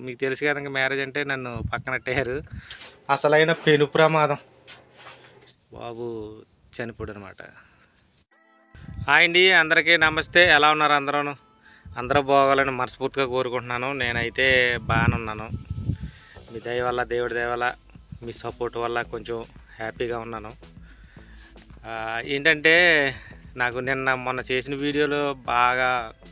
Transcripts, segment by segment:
మీకు తెలుసు కదా, ఇంకా మ్యారేజ్ అంటే నన్ను పక్కనట్టేయారు. అసలైన పెను ప్రమాదం. బాబు చనిపోడు అనమాట. హాయ్ అండి, అందరికీ నమస్తే. ఎలా ఉన్నారు అందరూ బాగోవాలని మనస్ఫూర్తిగా కోరుకుంటున్నాను. నేనైతే బాగానే ఉన్నాను. మీ దయ వల్ల, దేవుడి దయ వల్ల, మీ సపోర్ట్ వల్ల కొంచెం హ్యాపీగా ఉన్నాను. ఏంటంటే నాకు మొన్న చేసిన వీడియోలో బాగా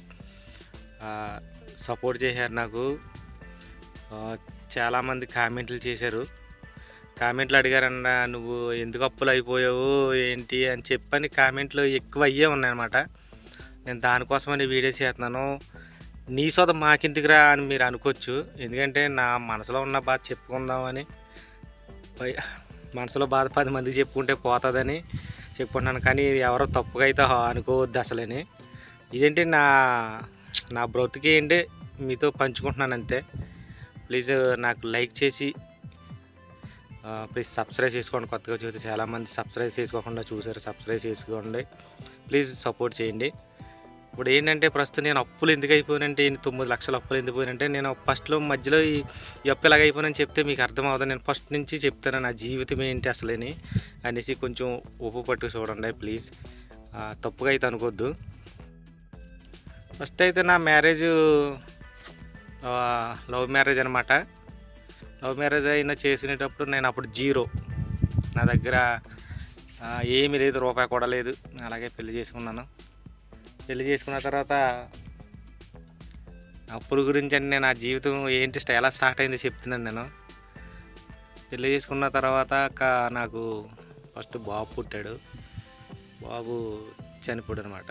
సపోర్ట్ చేశారు. నాకు చాలామంది కామెంట్లు చేశారు. కామెంట్లు అడిగారన్న, నువ్వు ఎందుకు అప్పులు అయిపోయావు ఏంటి అని చెప్పని కామెంట్లు ఎక్కువ అయ్యే ఉన్నాయన్నమాట. నేను దానికోసమని వీడియో చేస్తున్నాను. నీ సొంత మాకిందుకురా అని మీరు అనుకోవచ్చు. ఎందుకంటే నా మనసులో ఉన్న బాధ చెప్పుకుందామని, మనసులో బాధ 10 మందికి చెప్పుకుంటే పోతుందని చెప్పుకుంటున్నాను. కానీ ఎవరో తప్పుగా అయితే అనుకోవద్దు అసలని. ఇదేంటి నా బ్రతుకి ఏంటి మీతో పంచుకుంటున్నాను అంతే. ప్లీజ్ నాకు లైక్ చేసి ప్లీజ్ సబ్స్క్రైబ్ చేసుకోండి. కొత్తగా చూస్తే చాలామంది సబ్స్క్రైబ్ చేసుకోకుండా చూసారు. సబ్స్క్రైబ్ చేసుకోండి, ప్లీజ్ సపోర్ట్ చేయండి. ఇప్పుడు ఏంటంటే ప్రస్తుతం నేను అప్పులు ఎందుకు అయిపోయినంటే, 9 లక్షల అప్పులు ఎందుకు పోయినంటే, నేను ఫస్ట్లో మధ్యలో ఈ అప్పు ఎలాగ అయిపోయినని చెప్తే మీకు అర్థమవుతుంది. నేను ఫస్ట్ నుంచి చెప్తాను నా జీవితం ఏంటి అసలని అనేసి. కొంచెం ఉప్పు పట్టు చూడండి ప్లీజ్, తప్పుగా అయితే అనుకోవద్దు. ఫస్ట్ అయితే నా మ్యారేజ్ లవ్ మ్యారేజ్ అనమాట. లవ్ మ్యారేజ్ అయినా చేసుకునేటప్పుడు నేను అప్పుడు జీరో, నా దగ్గర ఏమీ లేదు, రూపాయి కూడా లేదు. అలాగే పెళ్లి చేసుకున్నాను. పెళ్లి చేసుకున్న తర్వాత అప్పుల గురించి అంటే నా జీవితం ఏంటి ఎలా స్టార్ట్ అయింది చెప్తున్నాను నేను. పెళ్లి చేసుకున్న తర్వాత నాకు ఫస్ట్ బాబు పుట్టాడు. బాబు చనిపోయాడు అనమాట.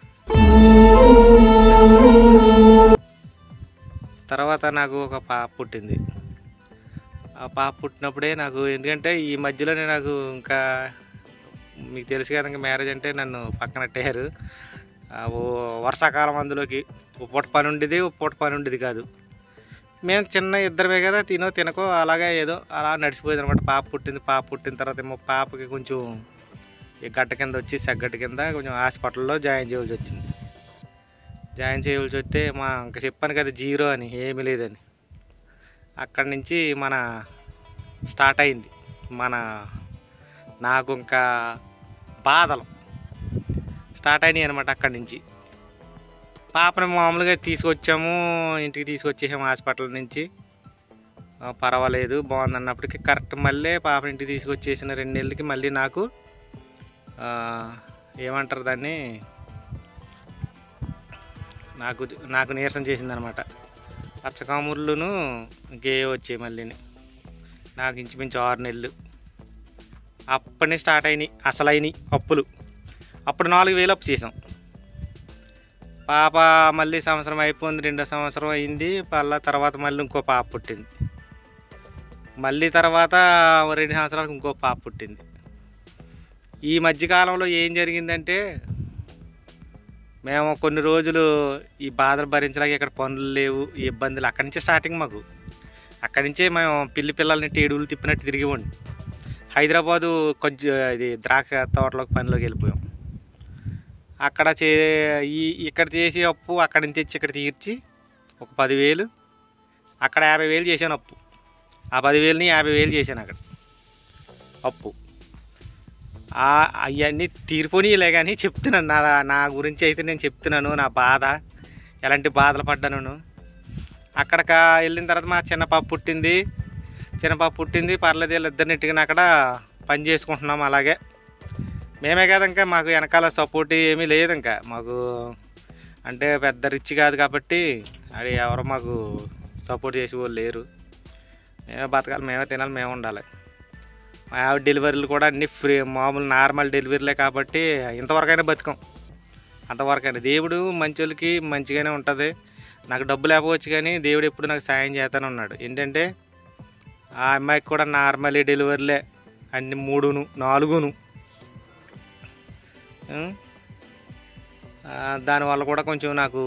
తర్వాత నాకు ఒక పాప పుట్టింది. ఆ పాప పుట్టినప్పుడే నాకు, ఎందుకంటే ఈ మధ్యలోనే నాకు ఇంకా మీకు తెలుసు కదా, ఇంకా మ్యారేజ్ అంటే నన్ను పక్కనట్టేయారు. వర్షాకాలం అందులోకి పూట పని ఉండేది, పూట పని ఉండేది కాదు. మేము చిన్న ఇద్దరమే కదా, తినకో అలాగే ఏదో అలా నడిచిపోయింది అనమాట. పాప పుట్టిన తర్వాత ఏమో పాపకి కొంచెం ఈ గడ్డ కింద వచ్చి, సెగ్గడ్డ కింద కొంచెం హాస్పిటల్లో జాయిన్ చేయవలసి వచ్చింది. జాయిన్ చేయవలసి వస్తే ఇంకా చెప్పాను కదా జీరో అని, ఏమీ లేదని. అక్కడి నుంచి స్టార్ట్ అయింది నాకు ఇంకా బాధలు స్టార్ట్ అయినాయి అనమాట. అక్కడి నుంచి పాపని మామూలుగా తీసుకొచ్చాము, ఇంటికి తీసుకొచ్చేసాము హాస్పిటల్ నుంచి. పర్వాలేదు, బాగుంది అన్నప్పటికీ కరెక్ట్ మళ్ళీ పాపని ఇంటికి తీసుకొచ్చేసిన 2 నెలలకి మళ్ళీ నాకు ఏమంటారు దాన్ని, నాకు నీరసం చేసింది అనమాట. పచ్చకాముర్లును ఇంకే వచ్చాయి మళ్ళీని. నాకు ఇంచుమించు 6 నెలలు అప్పటి స్టార్ట్ అయినాయి అసలైనవి అప్పులు. అప్పుడు 4,000 అప్పు చేసాం. పాప మళ్ళీ సంవత్సరం అయిపోయింది, 2వ సంవత్సరం అయింది. తర్వాత మళ్ళీ ఇంకో పాప పుట్టింది. మళ్ళీ తర్వాత 2 సంవత్సరాలకు ఇంకో పాప పుట్టింది. ఈ మధ్యకాలంలో ఏం జరిగిందంటే, మేము కొన్ని రోజులు ఈ బాధలు భరించలేక, ఇక్కడ పనులు లేవు, ఈ ఇబ్బందులు. అక్కడి నుంచే స్టార్టింగ్ మాకు. అక్కడి నుంచే మేము పిల్లల్ని టేడుగులు తిప్పినట్టు తిరిగివ్వండి. హైదరాబాదు ఇది ద్రాక్ష తోటలోకి పనిలోకి వెళ్ళిపోయాం. అక్కడ ఇక్కడ చేసి అప్పు అక్కడి నుంచి తెచ్చి ఇక్కడ తీర్చి ఒక 10,000, అక్కడ 50,000 చేశాను అప్పు. ఆ 10,000ని 50,000 చేశాను అక్కడ అప్పు. అవన్నీ తీరిపోనీలే కానీ చెప్తున్నాను నా గురించి అయితే నేను చెప్తున్నాను. నా బాధ, ఎలాంటి బాధలు పడ్డాను. అక్కడికి వెళ్ళిన తర్వాత మా చిన్న పాప పుట్టింది. పర్లేదు, వీళ్ళిద్దరిని ఇట్టుకుని అక్కడ పని చేసుకుంటున్నాం. అలాగే మేమే కాదు, ఇంకా మాకు వెనకాల సపోర్ట్ ఏమీ లేదు. ఇంకా మాకు అంటే పెద్ద రిచ్ కాదు కాబట్టి అది ఎవరో మాకు సపోర్ట్ చేసే వాళ్ళు లేరు. మేమే బతకాలి, మేమే తినాలి, మేమే ఉండాలి. మా ఆవిడ డెలివరీలు కూడా అన్నీ ఫ్రీ, మామూలు నార్మల్ డెలివరీలే కాబట్టి ఇంతవరకైనా బతుకం. అంతవరకైనా దేవుడు మంచోళ్ళకి మంచిగానే ఉంటుంది. నాకు డబ్బు లేకపోవచ్చు కానీ దేవుడు ఎప్పుడు నాకు సాయం చేస్తానే ఉన్నాడు. ఏంటంటే ఆ అమ్మాయికి కూడా నార్మల్ డెలివరీలే అన్ని 3, 4. దానివల్ల కూడా కొంచెం నాకు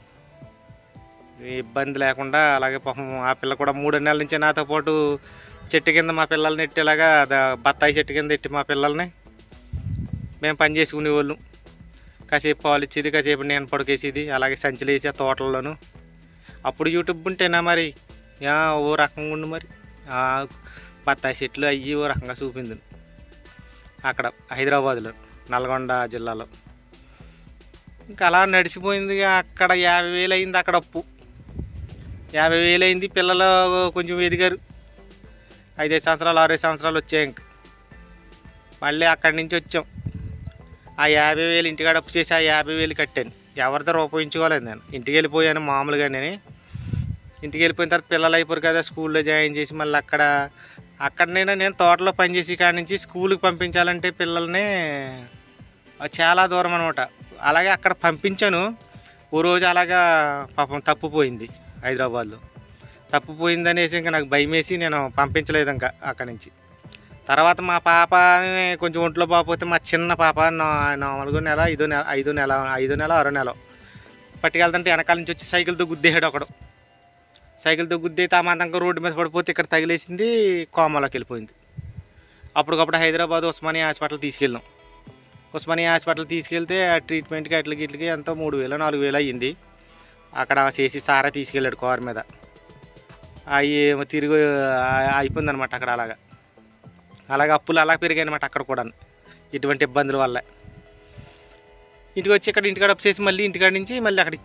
ఇబ్బంది లేకుండా, అలాగే పాపం ఆ పిల్ల కూడా 3 నెలల నుంచి నాతో పాటు చెట్టు కింద మా పిల్లల్ని ఎట్టేలాగా, బత్తాయి చెట్టు కింద ఎట్టి మా పిల్లల్ని మేము పని చేసుకునేవాళ్ళం. కాసేపు పాలు ఇచ్చేది, కాసేపు నేను పడుకేసేది, అలాగే సంచులు వేసి ఆ తోటల్లోనూ. అప్పుడు యూట్యూబ్ ఉంటేనా మరి ఓ రకంగా ఉండి మరి బత్తాయి చెట్లు అయ్యి ఓ రకంగా చూపింది అక్కడ హైదరాబాద్లో, నల్గొండ జిల్లాలో. ఇంకా అలా నడిచిపోయింది. అక్కడ 50,000 అయింది, అక్కడ అప్పు 50,000 అయింది. పిల్లలు కొంచెం ఎదిగారు, 5 సంవత్సరాలు 6 సంవత్సరాలు వచ్చాయి. ఇంక మళ్ళీ అక్కడి నుంచి వచ్చాం. ఆ 50,000 ఇంటికాడ అప్పు చేసి ఆ 50,000 కట్టాను. ఎవరితో రూపాయించుకోలేదు నేను. ఇంటికి వెళ్ళిపోయాను మామూలుగా. ఇంటికి వెళ్ళిపోయిన తర్వాత పిల్లలు అయిపోరు కదా, స్కూల్లో జాయిన్ చేసి మళ్ళీ అక్కడనైనా నేను తోటలో పనిచేసి కాడి నుంచి స్కూల్కి పంపించాలంటే పిల్లల్ని చాలా దూరం అనమాట. అలాగే అక్కడ పంపించాను. ఓ రోజు అలాగా పాపం తప్పిపోయింది, హైదరాబాద్లో తప్పిపోయింది అనేసి ఇంకా నాకు భయం వేసి నేను పంపించలేదు ఇంకా అక్కడి నుంచి. తర్వాత మా పాపని కొంచెం ఒంట్లో బాగోపోతే మా చిన్న పాప 4 నెల 5 నెల 6 నెల పట్టుకెళ్తుంటే వెనకాల నుంచి వచ్చి సైకిల్తో గుద్దేసాడు ఒకడు. సైకిల్తో గుద్దేసి ఆ మందంగా రోడ్డు మీద పడిపోతే ఇక్కడ తగిలేసింది, కోమాలోకి వెళ్ళిపోయింది. అప్పటికప్పుడు హైదరాబాద్ ఉస్మానియా హాస్పిటల్ తీసుకెళ్ళాం. ఉస్మానియా హాస్పిటల్ తీసుకెళ్తే ఆ ట్రీట్మెంట్కి అట్లకి ఎంతో 3,000 4,000 అయ్యింది. అక్కడ చేసి సారా తీసుకెళ్ళాడు కారు మీద. అవి తిరిగి అయిపోయిందనమాట అక్కడ. అలాగ అప్పులు అలా పెరిగాయి అనమాట అక్కడ కూడా, ఇటువంటి ఇబ్బందుల వల్ల. ఇంటికి వచ్చి ఇంటికాడ అప్పు చేసి మళ్ళీ ఇంటికాడ నుంచి మళ్ళీ అక్కడ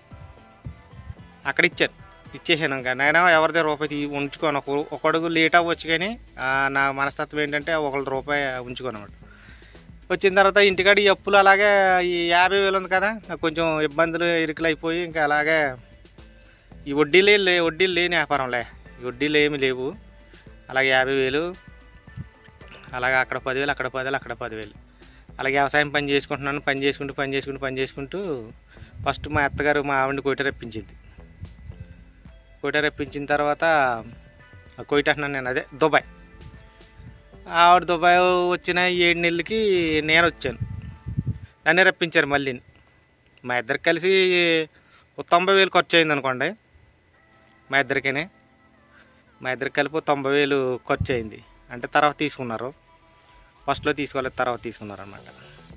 ఇచ్చేసాను. ఇంకా నేను ఎవరిదే రూపాయి ఉంచుకోను. ఒకడుగు లేట్ అవ్వచ్చు కానీ నా మనస్తత్వం ఏంటంటే ₹1 ఉంచుకోను అన్నమాట. వచ్చిన తర్వాత ఇంటికాడ ఈ అప్పులు అలాగే ఈ 50,000 ఉంది కదా, నాకు కొంచెం ఇబ్బందులు ఇరుకులు అయిపోయి ఇంకా అలాగే ఈ వడ్డీలు లేని వ్యాపారంలే, ఈ వడ్డీలు ఏమి లేవు. అలాగే 50,000 అలాగే అక్కడ 10,000 అక్కడ 10,000 అక్కడ 10,000 అలాగే వ్యవసాయం పని చేసుకుంటున్నాను. పని చేసుకుంటూ ఫస్ట్ మా అత్తగారు మా ఆవిడని కోట రప్పించిన తర్వాత కోయిట అంటున్నాను నేను, అదే దుబాయ్. ఆవిడ దుబాయ్ వచ్చిన 7 నెలలకి నేను వచ్చాను. నన్నే రప్పించారు మళ్ళీ. మా ఇద్దరికి కలిసి 90,000 ఖర్చు అయింది అనుకోండి. మా ఇద్దరికి కలిపి 90,000 ఖర్చు అయింది. అంటే తర్వాత తీసుకున్నారు, ఫస్ట్లో తీసుకోలేదు, తర్వాత తీసుకున్నారు అన్నమాట.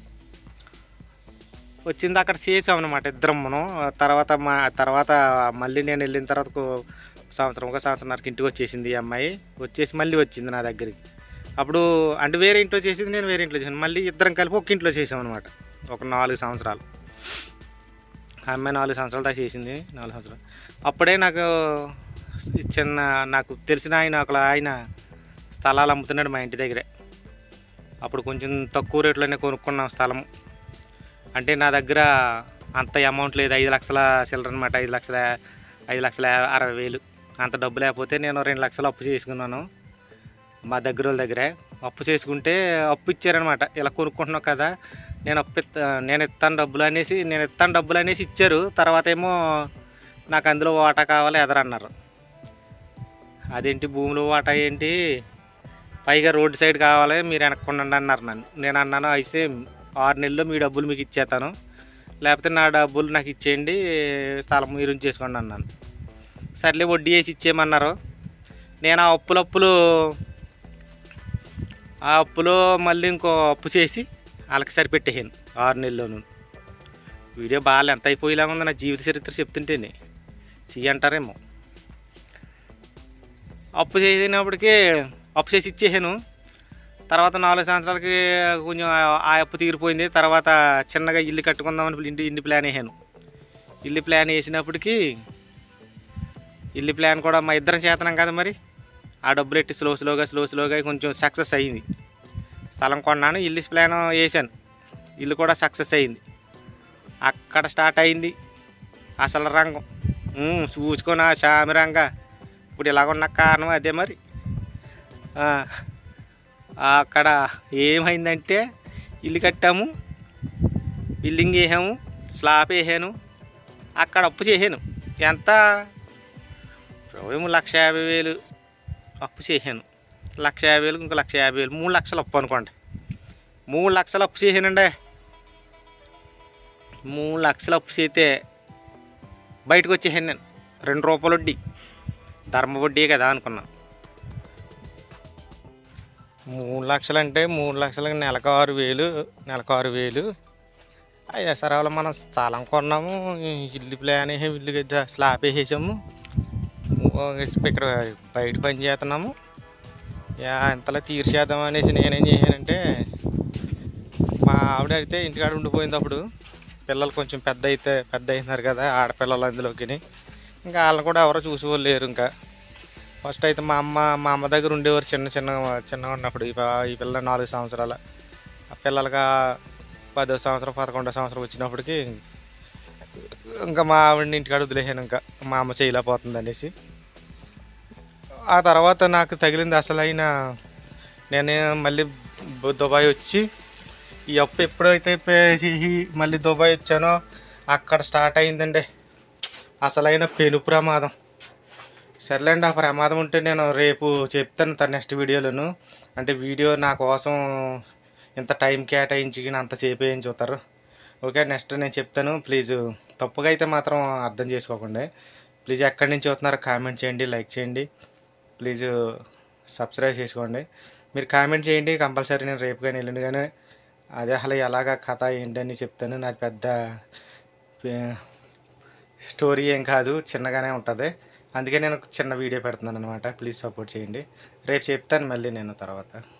వచ్చింది అక్కడ చేసామన్నమాట ఇద్దరం మనం. తర్వాత మళ్ళీ నేను వెళ్ళిన తర్వాత సంవత్సరంన్నరకి ఇంటికి వచ్చేసింది ఈ అమ్మాయి. వచ్చేసి మళ్ళీ వచ్చింది నా దగ్గరికి. అప్పుడు అంటే వేరే ఇంట్లో చేసింది, నేను వేరే ఇంట్లో చేసాను. మళ్ళీ ఇద్దరం కలిపి ఒక ఇంట్లో చేసామన్నమాట ఒక 4 సంవత్సరాలు. ఆ అమ్మాయి 4 సంవత్సరాలు దాకా చేసింది, 4 సంవత్సరాలు. అప్పుడే నాకు తెలిసిన ఆయన స్థలాలు అమ్ముతున్నాడు మా ఇంటి దగ్గరే. అప్పుడు కొంచెం తక్కువ రేట్లోనే కొనుక్కున్నాం స్థలం. అంటే నా దగ్గర అంత అమౌంట్ లేదు, 5 లక్షల చిల్లర అనమాట. 5,60,000 అంత డబ్బు లేకపోతే నేను 2 లక్షలు అప్పు చేసుకున్నాను మా దగ్గర వాళ్ళ దగ్గరే. అప్పు చేసుకుంటే అప్పు ఇచ్చారనమాట. ఇలా కొనుక్కుంటున్నావు కదా, నేను ఇస్తాను డబ్బులు అనేసి ఇచ్చారు. తర్వాత ఏమో నాకు అందులో వాటా కావాలి ఎదరన్నారు. అదేంటి భూమిలో వాటా ఏంటి, పైగా రోడ్డు సైడ్ కావాలి, మీరు వెనక్కుండండి అన్నారు నన్ను. నేను అన్నాను, అయితే 6 నెలల్లో మీ డబ్బులు మీకు ఇచ్చేస్తాను, లేకపోతే నా డబ్బులు నాకు ఇచ్చేయండి, స్థలం మీరు ఉంచేసుకోండి అన్నాను. సర్లే వడ్డీ వేసి ఇచ్చేయమన్నారు. నేను ఆ అప్పులో మళ్ళీ ఇంకో అప్పు చేసి వాళ్ళకి సరిపెట్టేసాను 6 నెలల్లోనూ. వీడియో బాగా ఎంత అయిపోయేలాగా ఉంది నా జీవిత చరిత్ర చెప్తుంటేనే అంటారేమో. అప్పు చేసి ఇచ్చేసాను. తర్వాత 4 సంవత్సరాలకి కొంచెం ఆ అప్పు తీరిపోయింది. తర్వాత చిన్నగా ఇల్లు కట్టుకుందామని ఇంటి ప్లాన్ వేసాను. ఇల్లు ప్లాన్ వేసినప్పటికీ ఇల్లు ప్లాన్ కూడా మా ఇద్దరం చేతనం కదా మరి. ఆ డబ్బులు ఎట్టి స్లోగా కొంచెం సక్సెస్ అయ్యింది. స్థలం కొన్నాను, ఇల్లు ప్లాన్ వేసాను, ఇల్లు కూడా సక్సెస్ అయ్యింది. అక్కడ స్టార్ట్ అయింది అసలు రంగం. చూసుకొని శామి రంగా ఇప్పుడు ఇలాగున్న కారణం అదే మరి. అక్కడ ఏమైందంటే ఇల్లు కట్టాము, బిల్డింగ్ వేసాము, స్లాబ్ వేసాను, అక్కడ అప్పు చేసాను. ఎంత 1,50,000 అప్పు చేసాను. 1,50,000 ఇంకో 1,50,000 3 లక్షలు అప్పు అనుకోండి. 3 లక్షలు అప్పు చేసానండి. 3 లక్షలు అప్పు చేస్తే బయటకు వచ్చేసాను నేను. ₹2 వడ్డీ, ధర్మ వడ్డీ కదా అనుకున్నాను. 3 లక్షలు అంటే 3 లక్షలకి నెలకు 6,000. 5 ఎకరాలు మనం స్థలం కొన్నాము, ఇల్లు ప్లాన్ వేసాము, ఇల్లు స్లాబ్ వేసేసాము. ఇక్కడ బయట పని చేస్తున్నాము. ఇంతలా తీర్చేద్దాం అనేసి నేనేం చేశానంటే, మా ఆవిడ అయితే ఇంటికాడ ఉండిపోయింది. అప్పుడు పిల్లలు కొంచెం పెద్ద అవుతున్నారు కదా, ఆడపిల్లలు అందులోకి. ఇంకా వాళ్ళని కూడా ఎవరో చూసేవాళ్ళు లేరు. ఇంకా ఫస్ట్ అయితే మా అమ్మ దగ్గర ఉండేవారు చిన్నగా ఉన్నప్పుడు. ఈ పిల్ల 4 సంవత్సరాల, ఆ పిల్లలుగా 10వ సంవత్సరం 11వ సంవత్సరం వచ్చినప్పటికి ఇంకా మా ఆవిడని ఇంటికాడ వదిలేసాను. ఇంకా మా అమ్మ చేయలేకపోతుంది అనేసి. ఆ తర్వాత నాకు తగిలింది అసలైన, నేను మళ్ళీ దుబాయ్ వచ్చి ఈ అప్పు ఎప్పుడైతే మళ్ళీ దుబాయ్ వచ్చానో అక్కడ స్టార్ట్ అయిందండి అసలైన పెను ప్రమాదం. సర్లేండి, ఆ ప్రమాదం ఉంటే నేను రేపు చెప్తాను నెక్స్ట్ వీడియోలోను. అంటే వీడియో నా కోసం ఇంత టైం కేటాయించి అంతసేపు ఏం చూస్తారు. ఓకే, నెక్స్ట్ నేను చెప్తాను. ప్లీజ్ తప్పుగా అయితే మాత్రం అర్థం చేసుకోకండి. ప్లీజ్ ఎక్కడి నుంచి చూస్తున్నారో కామెంట్ చేయండి, లైక్ చేయండి, ప్లీజ్ సబ్స్క్రైబ్ చేసుకోండి. మీరు కామెంట్ చేయండి, కంపల్సరీ నేను రేపు కానీ ఎల్లుండి కానీ అదే అసలు ఎలాగ కథ ఏంటని చెప్తాను. నాది పెద్ద స్టోరీ ఏం కాదు, చిన్నగానే ఉంటుంది. అందుకే నేను చిన్న వీడియో పెడుతున్నాను అనమాట. ప్లీజ్ సపోర్ట్ చేయండి. రేపు చెప్తాను మళ్ళీ నేను తర్వాత.